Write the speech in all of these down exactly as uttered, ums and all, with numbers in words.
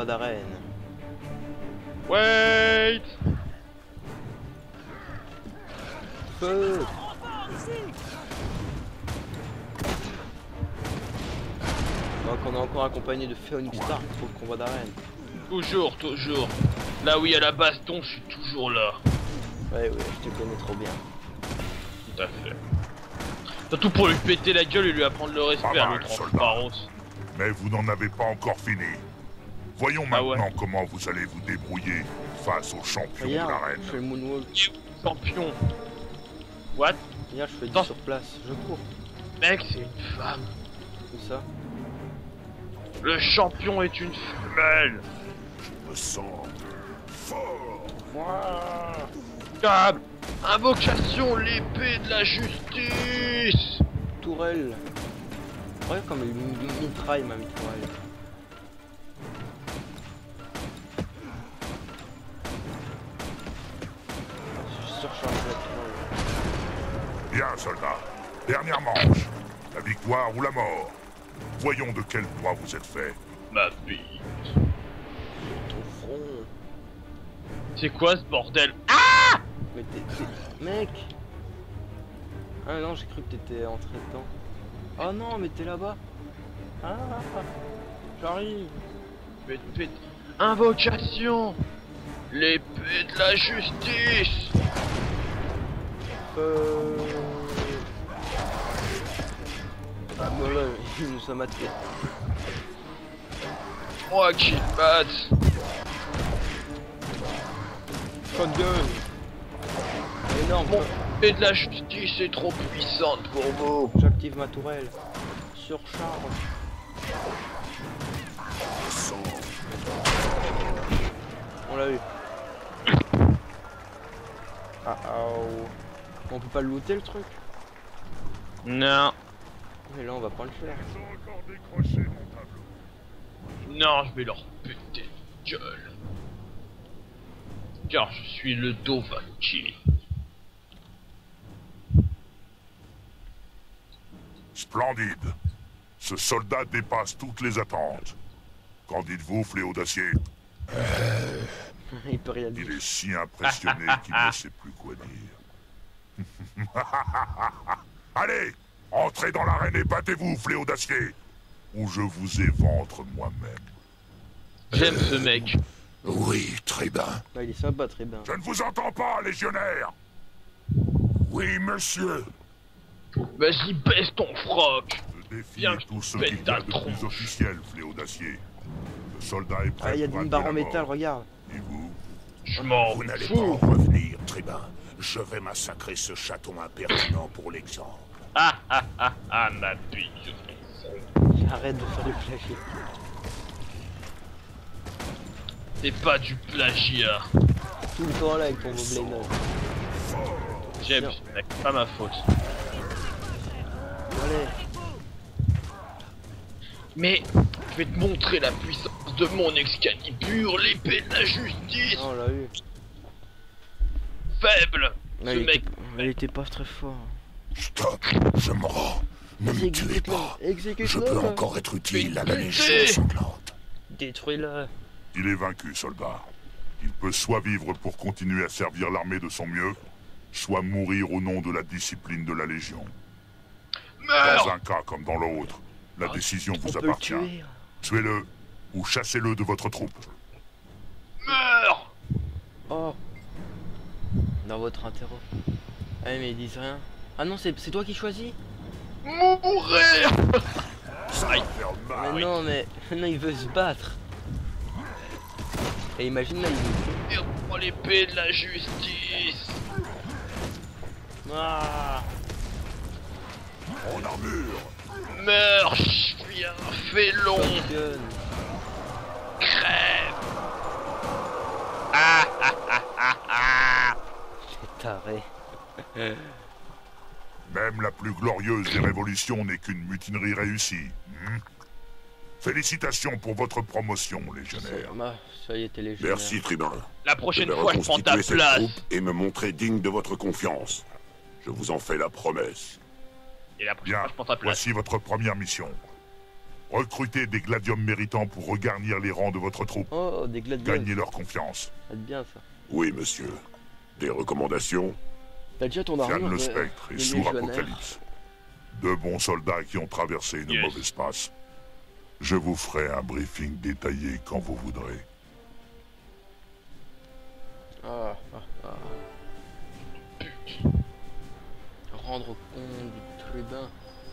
combat d'arène. Wait. Feu. Donc on est encore accompagné de Phoenix Star pour le combat d'arène. Toujours, toujours. Là où il y a la baston, je suis toujours là. Ouais, ouais, je te connais trop bien. Tout à fait. Surtout pour lui péter la gueule et lui apprendre le respect à l'autre en Pharos. Mais vous n'en avez pas encore fini. Voyons Ah maintenant ouais. comment vous allez vous débrouiller face aux champions Regarde, de l'arène. je fais le moonwalk. Champion. What? Regarde, je fais du Attends. sur place. Je cours. Mec, c'est une femme. Tout ça. Le champion est une femelle. Je me sens fort. Cab. Invocation, l'épée de la justice. Tourelle. Regarde comme il mi- mitraille ma mitraille. Je surcharge la tourelle. Bien, soldat. Dernière manche. La victoire ou la mort. Voyons de quel bois vous êtes fait. Ma bite. Ton front. C'est quoi ce bordel? Mais t'es... t'es- Mec. Ah non, j'ai cru que t'étais entré dedans. Oh non, mais t'es là-bas. Ah, j'arrive. L'épée de- Invocation, l'épée de la justice. Euh... Ah voilà, il nous a maté. Moi qui le batte. Shotgun. Énorme. Mon épée de la justice est trop puissante pour vous. J'active ma tourelle. Surcharge. On l'a eu. Ah oh. On peut pas le looter le truc. Non, Mais là on va pas le faire. Ils ont encore décroché mon tableau. non, je vais leur péter la gueule. Car je suis le Dovahkiin. Splendide. Ce soldat dépasse toutes les attentes. Qu'en dites-vous, Fléau d'Acier? Il peut rien dire. Il est si impressionné qu'il ne sait plus quoi dire. Allez, entrez dans l'arène et battez-vous, Fléau d'Acier, ou je vous éventre moi-même. J'aime ce mec. Oui, très bien. Bah, il est sympa, très bien. Je ne vous entends pas, légionnaire. Oui, monsieur. Vas-y, baisse ton froc. Je défie Bien que tout ce pète qu'il y ta a de plus tronche. officiel, Fléau d'Acier. Le soldat est prêt Ah, il y a pour une hâter barre en la métal, mort. regarde. Et vous? Je m'en Vous n'allez fous. pas en revenir, Tribun. Je vais massacrer ce chaton impertinent pour l'exemple. Ah ah ah ah, ma bite, je fais ça. Arrête de faire du plagiat. C'est pas du plagiat. Tout le temps là avec ton gobelet neuf. J'aime Bien. ce mec, pas ma faute. Allez. Mais je vais te montrer la puissance de mon Excalibur, l'épée de la justice. Ah, on l'a eu. Faible. Mais Ce il, mec. était... mais il était pas très fort. Stop, je me rends. Ne me tuez Exécute-le. pas. Je Exécute-le. peux encore être utile à la Mais Légion écoutez. sanglante. Détruis-le. Il est vaincu, soldat. Il peut soit vivre pour continuer à servir l'armée de son mieux, soit mourir au nom de la discipline de la Légion. Dans Meurs. un cas comme dans l'autre, la Ah, décision On vous peut le appartient. tuer. Tuez-le ou chassez-le de votre troupe. Meurs. Oh. Dans votre interro. Ah mais ils disent rien. Ah non, c'est c'est toi qui choisis. Mourir. Aïe. Mais oui. non, mais non, il veut se battre. Et imagine là, il veut. Prends l'épée de la justice. Ah. En armure. Meurs, chien félon. Shotgun. Crève. Ah ah ah ah ah. C'est taré. Même la plus glorieuse des révolutions n'est qu'une mutinerie réussie. hmm Félicitations pour votre promotion, légionnaire. C'est- bah, ça y est, t'es légionnaire. Merci, Tribun. La Je prochaine vais fois, je prends ta reconstituer cette place. troupe et me montrer digne de votre confiance. Je vous en fais la promesse. Et la prochaine Bien, fois, je prends ta place. voici votre première mission. Recrutez des gladiums méritants pour regarnir les rangs de votre troupe. Oh, des gladiateurs. Gagnez leur confiance. Ça va être bien ça. Oui, monsieur. Des recommandations? T'as déjà ton Fianne armure le de- spectre et de sourd légionnaire. Apocalypse. Deux bons soldats qui ont traversé une Yes. mauvaise passe. Je vous ferai un briefing détaillé quand vous voudrez. Ah, ah, ah. Rendre compte du tribun.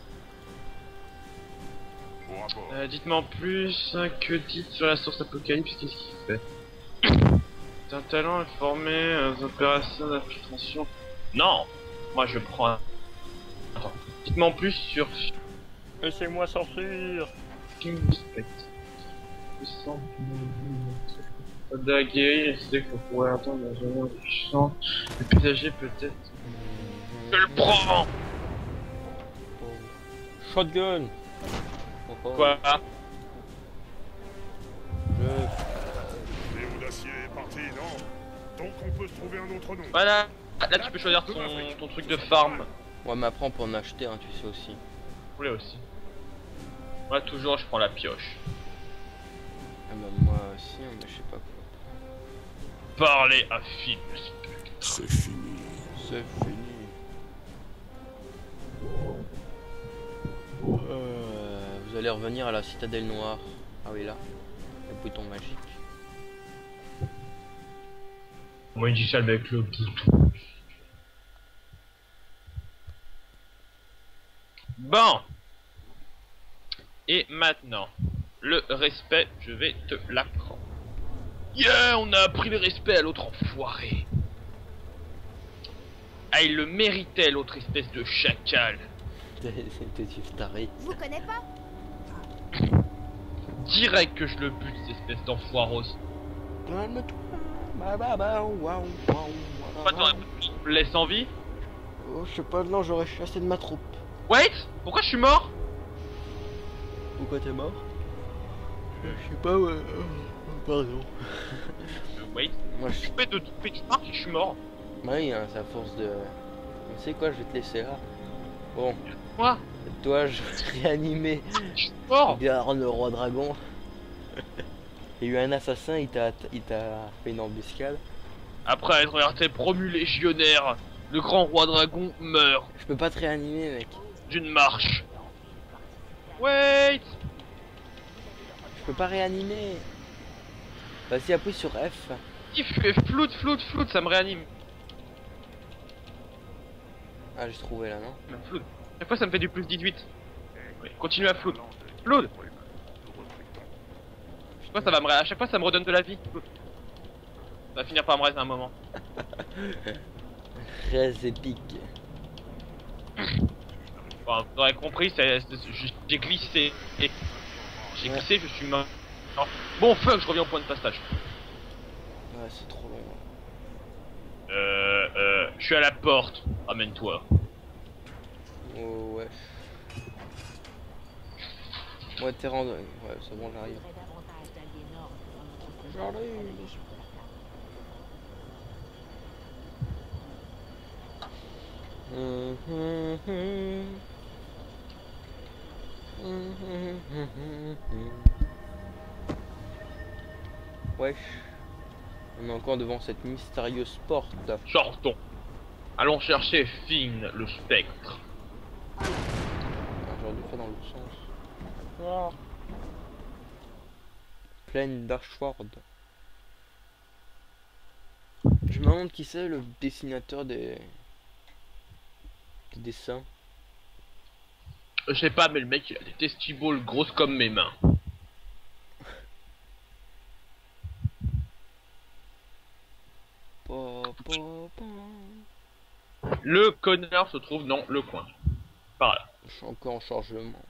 Au rapport. Euh, Dites-moi en plus, hein, que dites sur la source Apocalypse, qu'est-ce qu'il fait? C'est un talent informé euh, aux opérations d'infiltration. Non, moi je prends un... Attends. Dites-moi en plus sur... Laissez-moi sortir. King Spectre. Soldat guéri, c'est qu'il faut pouvoir attendre dans un monde puissant. Le paysager peut-être... Je le prends. Shotgun. Oh, oh. Quoi? Je... Léo d'acier est parti, non? Donc on peut se trouver un autre nom. Voilà. Là tu peux choisir ton, ton truc de farm. Ouais, mais après on peut en acheter, hein, tu sais aussi. Vous voulez aussi. Moi toujours je prends la pioche. Ah bah moi aussi, hein, mais je sais pas quoi. Parlez à Phil. C'est fini. C'est fini. Euh, vous allez revenir à la citadelle noire. Ah oui là, le bouton magique. Moi il dit ça avec le bouton. Bon. Et maintenant, le respect, je vais te l'apprendre. Yeah, on a appris le respect à l'autre enfoiré. Ah, il le méritait, l'autre espèce de chacal. C'était du taré. Je vous connais pas. Direct que je le bute, cette espèce d'enfoiros. Calme-toi. Bah bah bah. Waouh waouh Pourquoi t'aurais pas me laisse en vie? Oh, je sais pas, non, j'aurais chassé de ma troupe. Wait, pourquoi je suis mort? Pourquoi t'es mort? Je sais pas, ouais. Pardon. Euh, Wait, Moi je je fais de tout petit marque et je suis mort. Oui, hein, c'est à force de... Tu sais quoi, je vais te laisser là. Bon, Moi, toi, je vais te réanimer. je suis mort. Bien le roi dragon. Il y a eu un assassin, il t'a il t'a fait une embuscade. Après être été promu légionnaire, le grand roi dragon meurt Je peux pas te réanimer, mec. d'une marche. Wait. Je peux pas réanimer. Vas-y, appuie sur F. Il fait floute, floute, floute, ça me réanime. Ah, j'ai trouvé là, non? Floute. Chaque fois ça me fait du plus dix-huit. Oui, continue à floute. Floute. Chaque fois ça va me, à chaque fois ça me redonne de la vie. Floute. Ça va finir par me rester un moment. Très épique. Bon, vous aurez compris, c'est- c'est- j'ai glissé. Et j'ai Ouais. glissé, je suis mort. Bon fuck, je reviens au point de passage. Ouais, c'est trop long. Euh, euh, je suis à la porte. Ramène-toi. Oh, ouais. Ouais, t'es rendu. Ouais, c'est bon, j'arrive. J'arrive. Hum, hum, hum. Hum, hum, hum, hum, hum. Wesh. On est encore devant cette mystérieuse porte. Sortons. Allons chercher Finn, le spectre. Ah, j'aurais dû faire dans l'autre sens. Ah. Plaine d'Ashford. Je me demande qui c'est le dessinateur des... des dessins. Je sais pas, mais le mec il a des testiboles grosses comme mes mains. Pa, pa, pa. Le connard se trouve dans le coin. Par là. Je suis encore en chargement.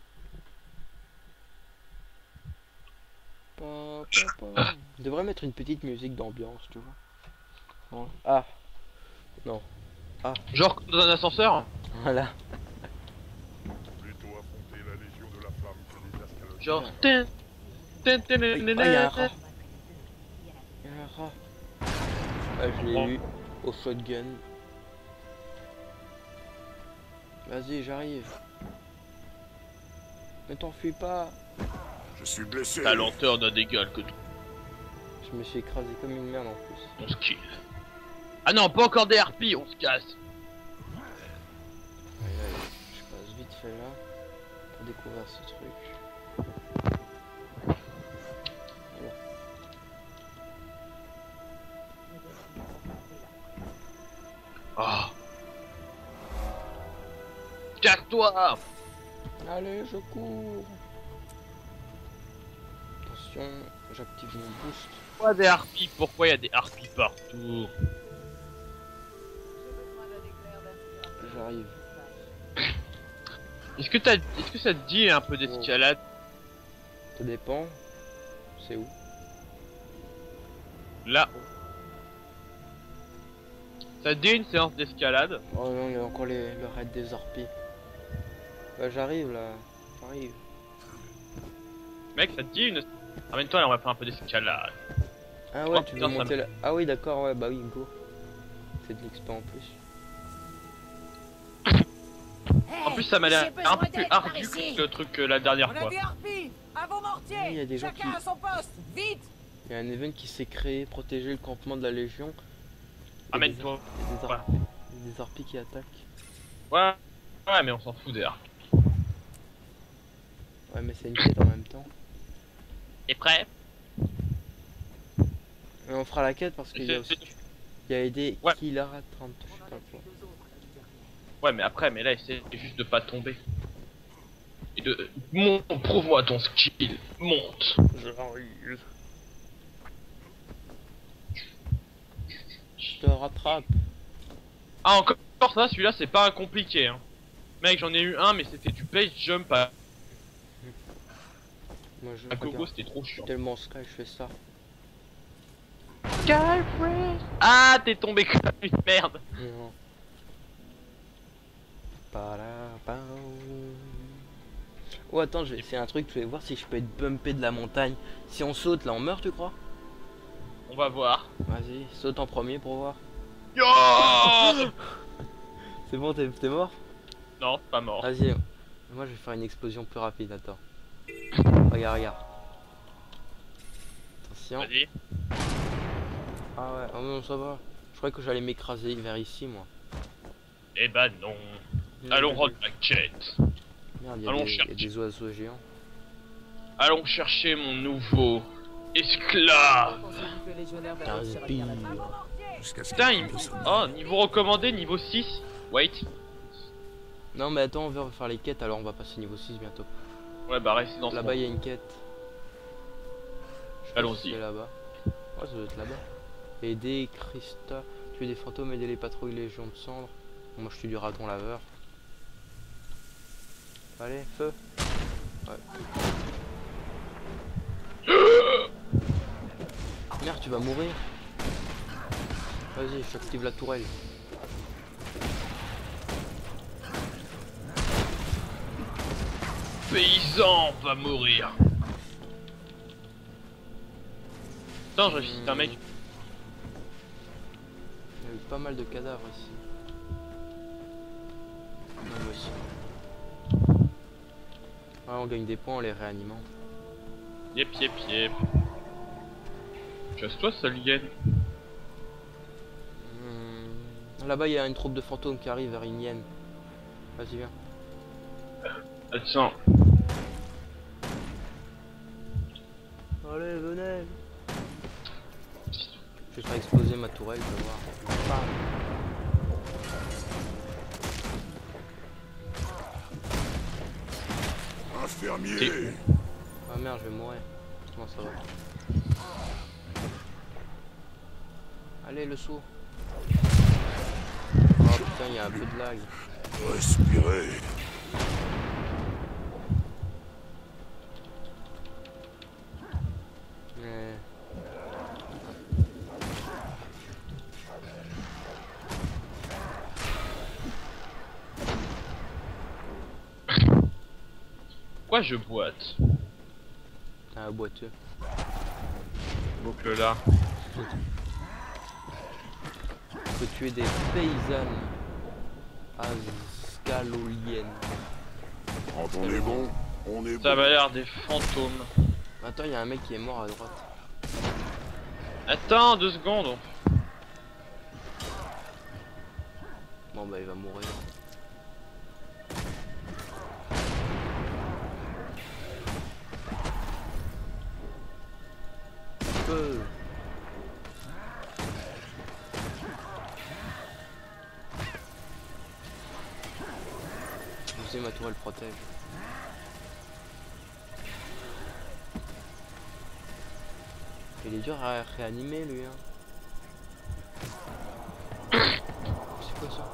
Pa, pa, pa. On devrait mettre une petite musique d'ambiance, tu vois. Bon. Ah. Non. Genre comme dans un ascenseur. Voilà. Plutôt affronter la Légion de la Flamme que les escalades. Genre. tin, tin, tin, tin, Ah, il tin, y a un tin. rat. Il y a un rat. Ah, je l'ai eu au shotgun. Vas-y, j'arrive. Ne t'enfuis pas. Je suis blessé. Ta lenteur n'a d'égal que tout. Je me suis écrasé comme une merde en plus. On se kiffe. Ah non, pas encore des harpies, on se casse. Aïe aïe, je passe vite fait là pour découvrir ce truc. Voilà. Ah. Casse-toi. Allez, je cours. Attention, j'active mon boost. Pourquoi des harpies? Pourquoi il y a des harpies partout? J'arrive. Est-ce que t'as, est-ce que ça te dit un peu d'escalade? Ça dépend. C'est où? Là. Ça te dit une séance d'escalade? Oh non, il y a encore les, le raid des harpies. Bah j'arrive là. J'arrive. Mec, ça te dit une... Ramène-toi, là, on va faire un peu d'escalade. Ah ouais, Oh, tu putain, veux ça monter là. Ah oui, d'accord, ouais, bah oui, go. C'est de l'expert en plus. En plus, ça m'a l'air un peu plus ardu que le truc euh, la dernière fois. Harpies à vos mortiers. Il y a des gens Chacun qui- à son poste, vite. Il y a un event qui s'est créé, protéger le campement de la Légion. Il y a Ramène-toi. des- il y a des Voilà. harpies, il y a des harpies qui attaquent. Ouais, ouais, mais on s'en fout des harpies. Ouais, mais c'est une quête en même temps. T'es prêt? Mais on fera la quête parce qu'il y a aussi. Il y a aidé Ouais. Kilara trente, je sais pas quoi. Ouais, mais après, mais là, essaie juste de pas tomber. Et de... Monte, prouve-moi ton skill. Monte. J'arrive. Je te rattrape. Ah, encore ça, celui-là, c'est pas compliqué, hein. Mec, j'en ai eu un, mais c'était du base jump à, Moi je à gogo, regarde. c'était trop Je suis chiant. tellement sky, je fais ça. Ah, t'es tombé comme une merde. Non. Parapam. Oh attends, je vais essayer un truc, je vais voir si je peux être bumpé de la montagne. Si on saute là, on meurt, tu crois? On va voir. Vas-y, saute en premier pour voir. Yo. C'est bon, t'es t'es mort? Non, pas mort. Vas-y, moi je vais faire une explosion plus rapide, attends. Regarde, regarde. Attention. Vas-y. Ah ouais, oh non, ça va. Je croyais que j'allais m'écraser vers ici, moi. Eh ben non. Allons rendre la quête. Merde, il y, a allons des- il y a chercher. des oiseaux géants. Allons chercher mon nouveau esclave. Pensez-vous que les légionnaires Un verront réussir à pire. tenir la bataille? Jusqu'à ce Putain, qu'il il... tombe sur Oh, niveau recommandé, niveau six. Wait. Non mais attends, on va faire les quêtes, alors on va passer niveau six bientôt. Ouais, bah reste dans ce Là-bas, il monde. y a une quête. Je sais pas Allons-y. si c'est là-bas. Ouais, ça doit être là-bas. Aider Christa, tuer des fantômes, aider les patrouilles Légion de cendres. Moi, je suis du raton laveur. Allez, feu. Ouais. Merde, tu vas mourir. Vas-y, j'active la tourelle. Paysan va mourir. Attends, je réfléchis, un mec. Il y a eu pas mal de cadavres ici. Même aussi. Ouais, on gagne des points en les réanimant. Yep, yep, yep. Casse-toi, Salien. Hmm. Là-bas, il y a une troupe de fantômes qui arrive vers une hyène. Vas-y, viens. Attends. Allez, venez. Je vais faire exploser ma tourelle, tu vas voir. Bam. Infirmier. Ah merde, je vais mourir. Comment ça va? Allez, le saut. Oh putain, il y a un peu de lag. Respirez. Mais... Pourquoi je boite? T'as un boiteux. Boucle là. Faut tuer des paysannes ascaloliennes. Quand on est bon, on est Ça bon. va l'air des fantômes. Attends, il y a un mec qui est mort à droite. Attends, deux secondes. Bon bah il va mourir. Feu. Je sais, ma tourelle protège. Il est dur à réanimer lui hein. C'est quoi ça?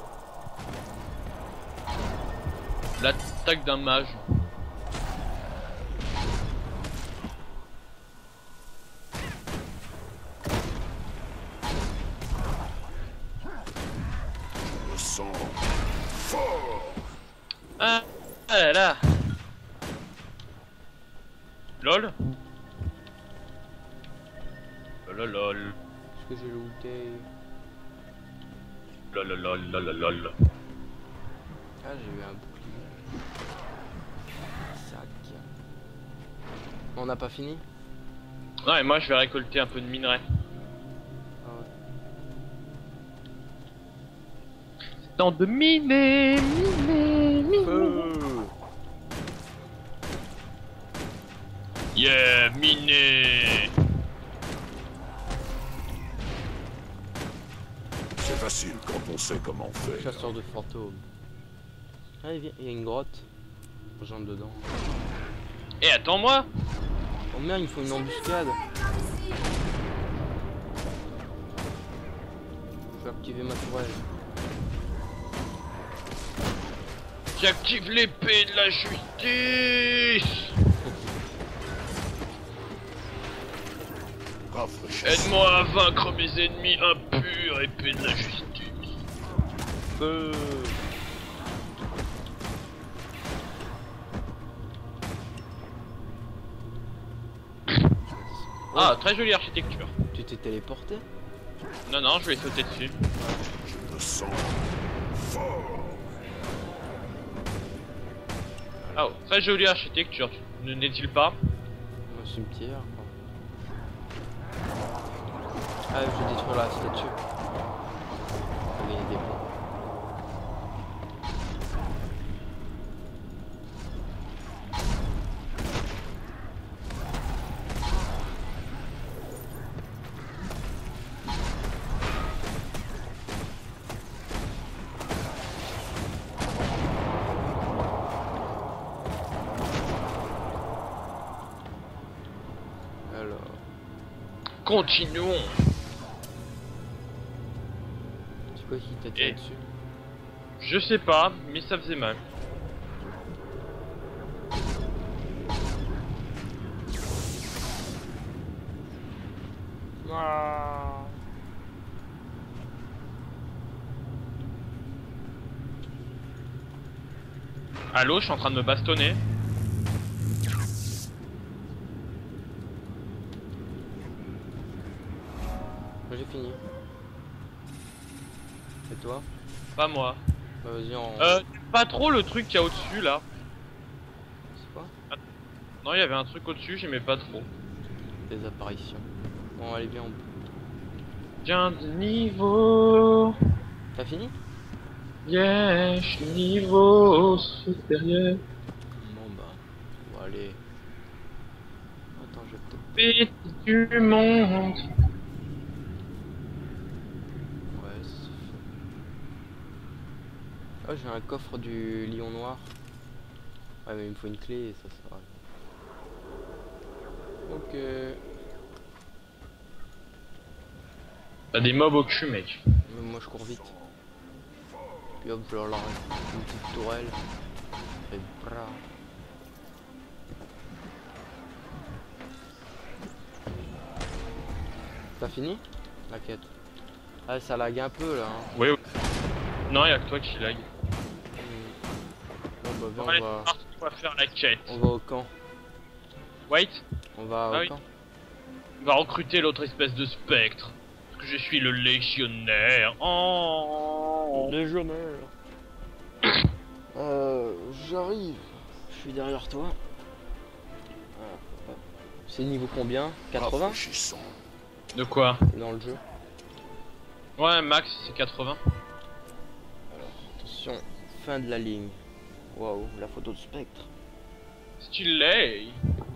L'attaque d'un mage. Je me sens fort. Ah, ah là là. Lol. Lol lol. Est-ce que j'ai looté? Lol lol lol lol lol. Ah j'ai eu un bouclier. Sac. On n'a pas fini? Non et moi je vais récolter un peu de minerai. Ah ouais. Temps de miner, miner, miner. Feu. Yeah, miner. C'est facile quand on sait comment faire. Chasseur de fantômes. Ah il vient- il y a une grotte. J'entre dedans. Et attends-moi. Oh merde, il me faut une embuscade. Je vais activer ma tourelle. J'active l'épée de la justice. Rafraîchissant. Aide-moi à vaincre mes ennemis impurs, épée de la justice. Feu. Ah, très jolie architecture. Tu t'es téléporté? Non, non, je vais sauter dessus. Je me sens fort. Oh, très jolie architecture, ne n'est-il pas? Un cimetière quoi. Ah je vais détruire la statue. Pour gagner des points. Alors. Continuons. C'est quoi qui t'a tiré Et- dessus? Je sais pas, mais ça faisait mal. Ah. Allô, je suis en train de me bastonner. Moi j'ai fini. Et toi? Pas moi. Bah vas-y en... Euh, pas trop le truc qu'il y a au-dessus là. C'est quoi? Non, il y avait un truc au-dessus, j'aimais pas trop. Des apparitions. Bon allez viens on... Gain de niveau. T'as fini? Yes, niveau supérieur. Bon bah... Bon allez... Attends je vais peut-être... Petit du monde. Ouais c'est... Ah j'ai un coffre du lion noir. Ouais mais il me faut une clé et ça sera... Ok... T'as des mobs au cul, mec. Mais moi je cours vite. Puis hop, je leur lance une petite tourelle. Et bra. T'as fini la quête? Ah ça lag un peu là. Hein. Oui, oui. Non, y'a que toi qui lag. Hmm. Bon bah viens, Bon, allez, on va... c'est parti, on va faire la quête. On va au camp. Wait, On va Ah au oui. camp. on va recruter l'autre espèce de spectre. Parce que je suis le légionnaire. Oh. Légionnaire. euh... J'arrive. Je suis derrière toi. Ah, hop. C'est niveau combien? quatre-vingts? Rafraîchissant. De quoi? Dans le jeu. Ouais, max c'est quatre-vingts. Attention, fin de la ligne. Waouh, la photo de Spectre. Stylé.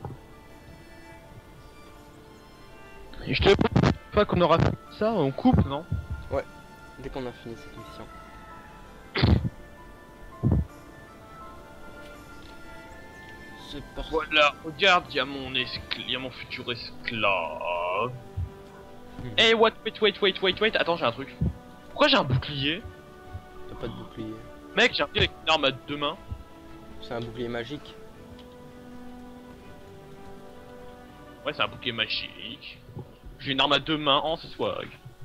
Et je te une fois qu'on aura fait ça, on coupe, non? Dès qu'on a fini cette mission. C'est parti. Voilà, regarde, il y a mon esclave, il y a mon futur esclave. Eh, what, wait, wait, wait, wait, wait, attends, j'ai un truc. Pourquoi j'ai un bouclier? T'as pas de bouclier. Mec, j'ai un bouclier avec une arme à deux mains. C'est un bouclier magique. Ouais, c'est un bouclier magique. J'ai une arme à deux mains, oh, c'est swag.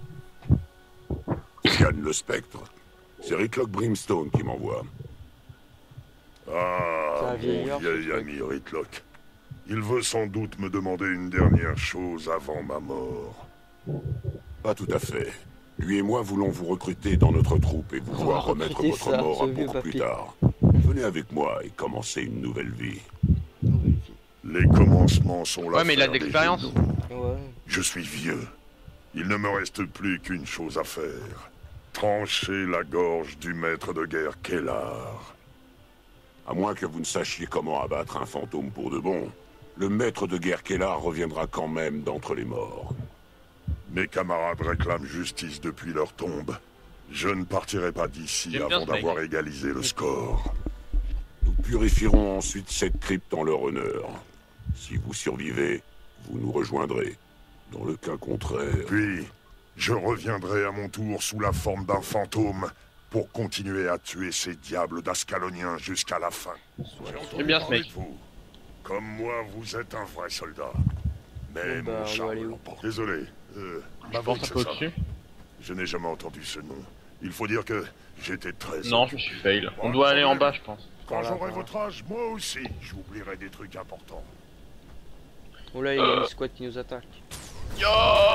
Yann le Spectre. C'est Ricklock Brimstone qui m'envoie. C'est Ah, un mon vieillard, ce vieil truc. ami Ricklock. Il veut sans doute me demander une dernière chose avant ma mort. Pas tout à fait. Lui et moi voulons vous recruter dans notre troupe et vous On va voir remettre recruter votre ça, mort ce un vieux beaucoup plus papy. tard. Venez avec moi et commencez une nouvelle vie. Nouvelle vie. Les commencements sont là. Ouais, mais il a de l'expérience. Ouais. Je suis vieux. Il ne me reste plus qu'une chose à faire. Trancher la gorge du maître de guerre Kellar. À moins que vous ne sachiez comment abattre un fantôme pour de bon, le maître de guerre Kellar reviendra quand même d'entre les morts. Mes camarades réclament justice depuis leur tombe. Je ne partirai pas d'ici J'aime bien avant ce mec. d'avoir égalisé le score. Nous purifierons ensuite cette crypte en leur honneur. Si vous survivez, vous nous rejoindrez. Dans le cas contraire... Puis, je reviendrai à mon tour sous la forme d'un fantôme pour continuer à tuer ces diables d'Ascaloniens jusqu'à la fin. J'aime bien ce mec. Vous. Comme moi, vous êtes un vrai soldat. Mais Bon, bah, on mon va charme aller où? l'emporte. Désolé. Euh, Je m'avouez pense que un c'est peu ça. au-dessus. Je n'ai jamais entendu ce nom. Il faut dire que j'étais très... Non, je me suis fail. On doit aller en bas, je pense. Quand Voilà, j'aurai voilà. votre âge, moi aussi, j'oublierai des trucs importants. Oh là, il y a une squad qui nous attaque. Yo,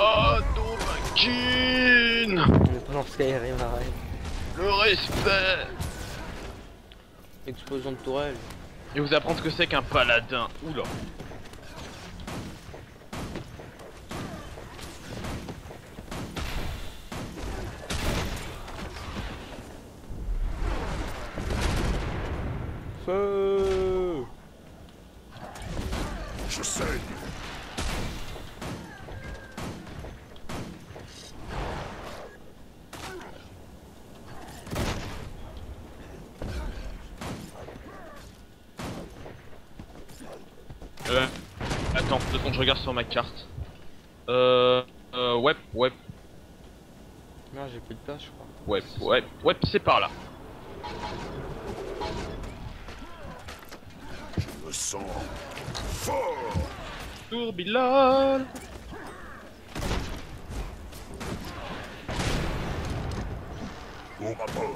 Domakin. On est pas dans Skyrim, arrête. Le respect. Explosion de tourelle. Et vous apprendre ce que c'est qu'un paladin. Oula. Feu. Je sais. Euh, attends, deux secondes, je regarde sur ma carte. Euh, euh, ouais, ouais, Non, j'ai plus de place, je crois. ouais, ouais, ouais, c'est par là. Je me sens fort. Tourbilol. Au rapport.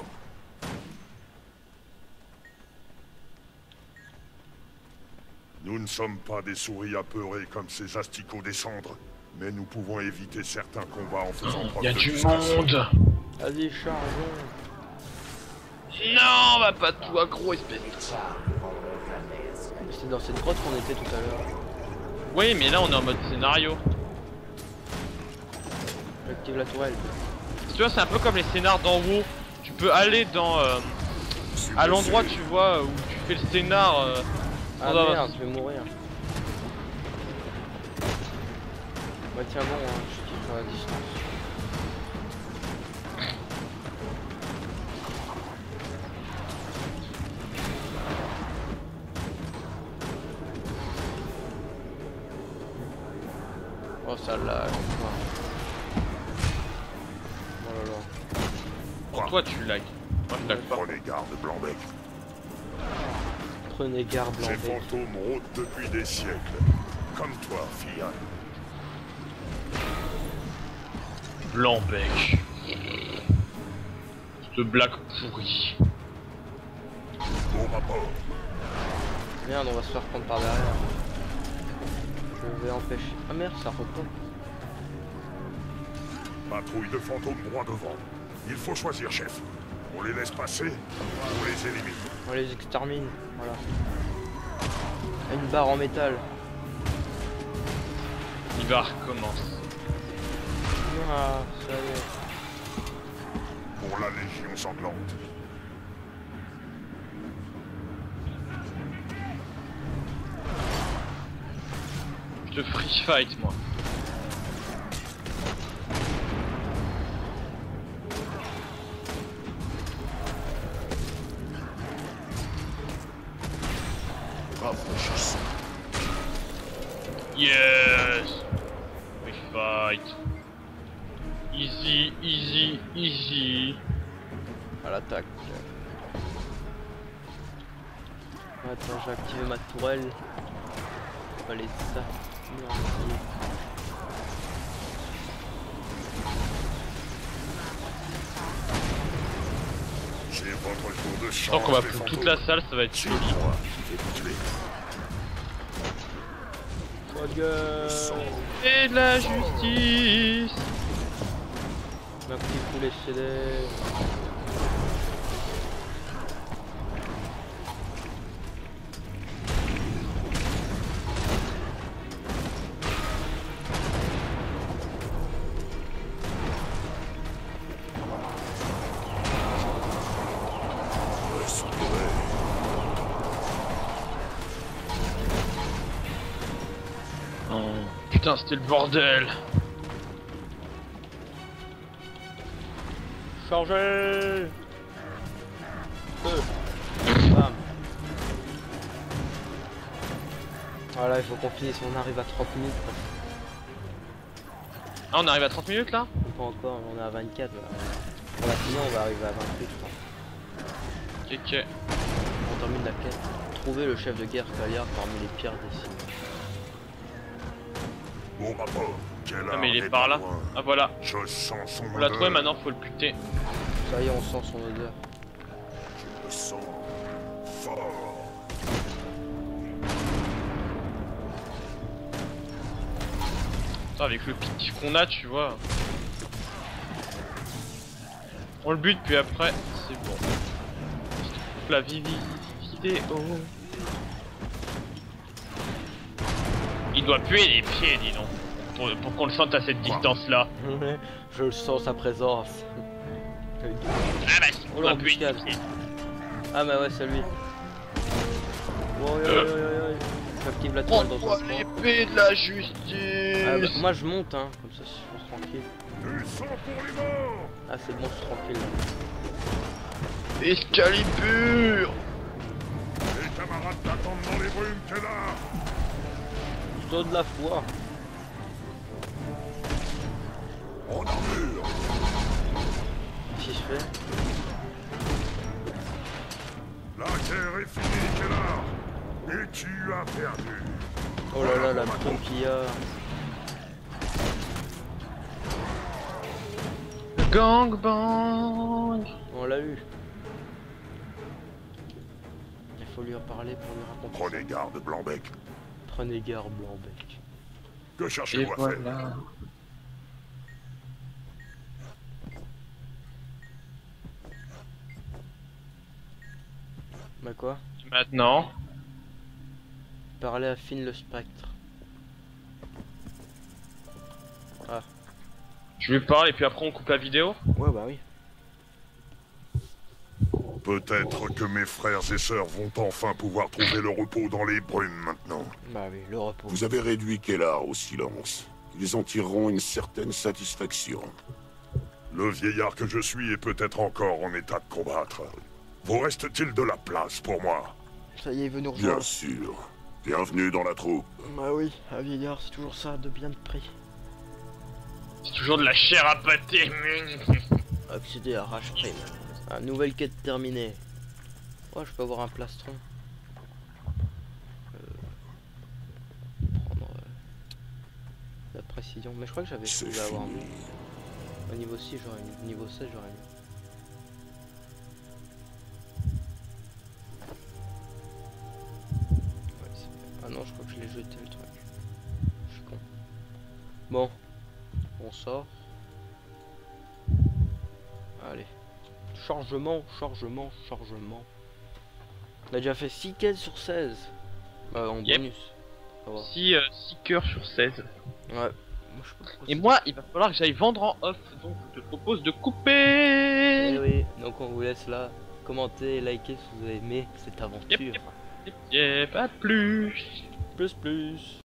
Nous ne sommes pas des souris apeurées comme ces asticots des cendres, mais nous pouvons éviter certains combats en faisant preuve Y a de du discrétion. monde. Vas-y, chargeons. Non, va pas tout accro, espèce de... C'était dans cette grotte qu'on était tout à l'heure. Oui, mais là on est en mode scénario. J'active la tourelle. Tu vois, c'est un peu comme les scénars d'en haut. Tu peux aller dans euh, à l'endroit, tu vois, où tu fais le scénar. Euh, Ah sans avoir- merde, je vais mourir. Bah tiens bon, hein, je kiffe à distance. Oh ça lag. Oh là là. Pour toi, tu lag. Moi, je lag pas. Prenez garde, Blanc-Bec. Prenez garde, Ces Blanc-Bec. fantômes rôdent depuis des siècles. Comme toi, Fian. Blanc-bec. Ce black pourri. Au rapport. Merde, on va se faire prendre par derrière. Je vais empêcher. Ah merde, ça repompe. Patrouille de fantômes droit devant. Il faut choisir, chef. On les laisse passer ou on les élimine. On les extermine. Voilà. Une barre en métal. L'hiver recommence. Ah, ça y est. Pour la Légion sanglante. Je te free fight moi. Rafraîchissant. Yes! Free fight. Easy, easy, easy. À l'attaque. Attends, j'ai activé ma tourelle. On va les ça. J'ai votre tour de Je chance. sens qu'on va les foutre toute fantômes. la salle, ça va être C'est joli. moi qui vais vous tuer. Oh gueule. Sang. Et de la justice. Ma petite poulet célèbre. Oh, putain, c'était le bordel. Chargez. Feu. Bam. Voilà, il faut qu'on finisse, on arrive à trente minutes. Ah, on arrive à trente minutes là? Pas encore, on est à vingt-quatre. Là. On va finir, on va arriver à vingt-huit, je pense. Ok, ok. On termine la quête. Trouver le chef de guerre Kaliar parmi les pierres des signes. Bon rapport. Quel Ah, mais il art est par là. loin. Ah, voilà. Je sens son On l'a odeur. trouvé, maintenant faut le buter. Ça y est, on sent son odeur. Je le sens fort. Putain, avec le pitif qu'on a, tu vois. On le bute, puis après, c'est bon. La vidéo. Il doit puer les pieds, dis donc. Pour, pour qu'on le sente à cette distance-là. Je le sens sa présence. Ah bah si, Oh, on doit puer les l'embuscade. pieds. Ah bah ouais, c'est lui. Oh, oi, oi, oi, oi. J'active la toile dans son Prends-toi coin. l'épée de la justice. Ah bah, moi je monte hein, comme ça je suis tranquille. Du sang pour les morts. Ah c'est bon, je suis tranquille là. Excalibur. Les camarades t'attendent dans les brumes, Kedar. Saut de la foi. En armure. Si je fais. La guerre est finie, Kedar. Et tu as perdu. Oh là là, la brume qu'il y a. Gangbang. On l'a eu. Il faut lui en parler pour lui raconter. Prenez garde, Blanc-Bec. Prenez garde, Blanc-Bec. Que Et cherchez-vous à faire? voilà. Bah quoi? Maintenant, Parler à Finn le spectre. Ah. je lui parle et puis après on coupe la vidéo. Ouais bah oui. Peut-être que mes frères et sœurs vont enfin pouvoir trouver le repos dans les brumes maintenant. Bah oui, le repos. Vous avez réduit Kellar au silence. Ils en tireront une certaine satisfaction. Le vieillard que je suis est peut-être encore en état de combattre. Vous reste-t-il de la place pour moi? Ça y est, il veut nous Bien rejoindre. sûr. Bienvenue dans la troupe. Bah oui, un vieillard c'est toujours ça, de bien de prix. C'est toujours de la chair à pâté. Accéder à Rage Prime. Ah, nouvelle quête terminée. Oh, je peux avoir un plastron. Euh... Prendre euh, la précision. Mais je crois que j'avais C'est voulu avoir fini. mieux. Au niveau six, j'aurais mis. Niveau sept, j'aurais mis. Ouais, c'est fait. Ah non, je crois que je l'ai jeté le truc. Je suis con. Bon, on sort. Allez. Chargement, chargement, chargement. On a déjà fait six quêtes sur seize. Bah, en Yep. bonus. Ça va. six cœurs sur seize. Ouais. Moi, je sais pas pourquoi Et c'est- moi, il va falloir que j'aille vendre en off, donc je te propose de Eh couper. oui, donc on vous laisse là. Commentez et likez si vous avez aimé cette aventure. Yep, yep. Et pas plus. Plus plus.